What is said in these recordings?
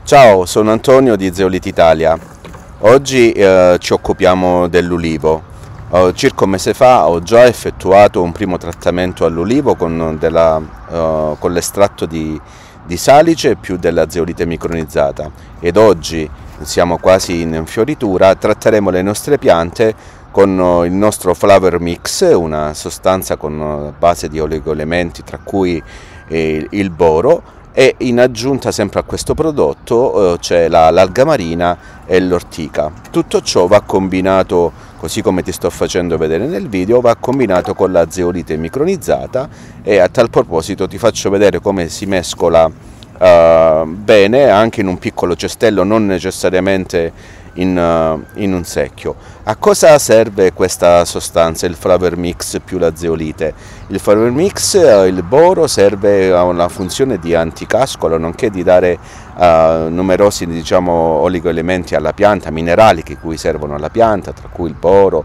Ciao, sono Antonio di Zeolite Italia. Oggi ci occupiamo dell'ulivo. Circa un mese fa ho già effettuato un primo trattamento all'ulivo con l'estratto di salice più della zeolite micronizzata ed oggi siamo quasi in fioritura, tratteremo le nostre piante con il nostro Flower Mix, una sostanza con base di oligoelementi tra cui il boro, e in aggiunta sempre a questo prodotto c'è l'alga marina e l'ortica. Tutto ciò va combinato, così come ti sto facendo vedere nel video, va combinato con la zeolite micronizzata, e a tal proposito ti faccio vedere come si mescola bene anche in un piccolo cestello, non necessariamente in un secchio. A cosa serve questa sostanza, il Flower Mix più la zeolite? Il Flower Mix, il boro, serve a una funzione di anticascolo, nonché di dare numerosi, diciamo, oligoelementi alla pianta, minerali che cui servono alla pianta, tra cui il boro,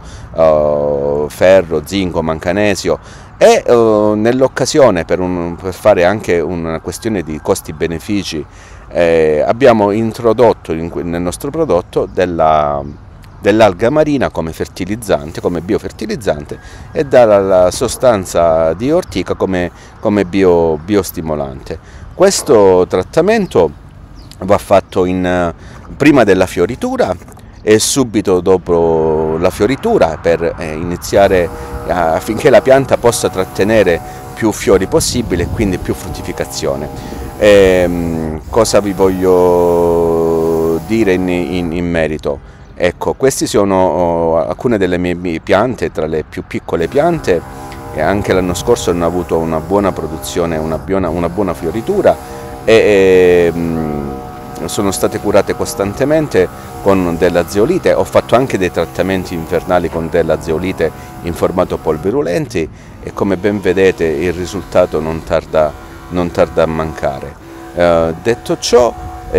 ferro, zinco, manganesio. E nell'occasione, per fare anche una questione di costi-benefici, abbiamo introdotto nel nostro prodotto dell'alga marina come fertilizzante, come biofertilizzante, e dalla sostanza di ortica come biostimolante. Questo trattamento va fatto prima della fioritura e subito dopo la fioritura, per iniziare affinché la pianta possa trattenere più fiori possibile e quindi più fruttificazione. Cosa vi voglio dire in merito? Ecco, queste sono alcune delle mie piante, tra le più piccole piante, e anche l'anno scorso hanno avuto una buona produzione, una buona fioritura, e sono state curate costantemente con della zeolite. Ho fatto anche dei trattamenti invernali con della zeolite in formato polverulenti, e come ben vedete il risultato non tarda a mancare. Detto ciò,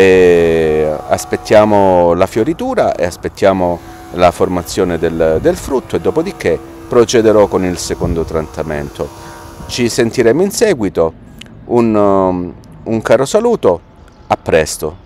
aspettiamo la fioritura e aspettiamo la formazione del frutto, e dopodiché procederò con il secondo trattamento. Ci sentiremo in seguito. Un caro saluto, a presto.